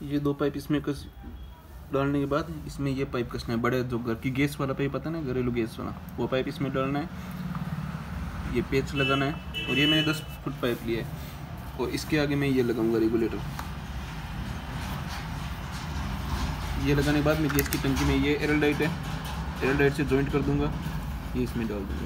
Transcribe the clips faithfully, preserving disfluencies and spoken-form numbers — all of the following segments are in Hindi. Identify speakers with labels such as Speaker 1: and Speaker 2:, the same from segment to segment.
Speaker 1: ये दो पाइप इसमें कस डालने के बाद इसमें ये पाइप कसना है, बड़े जो घर की गैस वाला पाइप आता है ना, घरेलू गैस वाला, वो पाइप इसमें डालना है, ये पेच लगाना है। और ये मैंने दस फुट पाइप लिया है और इसके आगे मैं ये लगाऊंगा रेगुलेटर। ये लगाने के बाद मैं गैस की टंकी में ये एरल डाइट है, एरल डाइट से जॉइंट कर दूंगा, ये इसमें डाल दूंगा।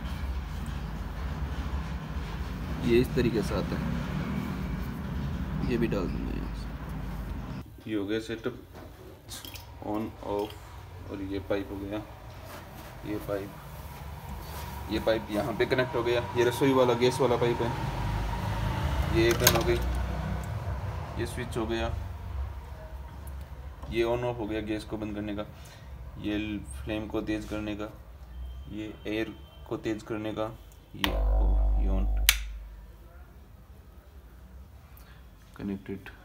Speaker 1: ये इस तरीके से आता है, ये भी डाल दूंगा यहाँ से। ये हो गया सेटअप ऑन ऑफ। और ये पाइप हो गया, ये पाइप ये पाइप यहाँ पे कनेक्ट हो गया। ये रसोई वाला गैस वाला पाइप है, ये गन हो गई, ये स्विच हो गया, ये ऑन ऑफ हो गया गैस को बंद करने का, ये फ्लेम को तेज़ करने का, ये एयर को तेज़ करने का, ये ओ ये ऑन कनेक्टेड।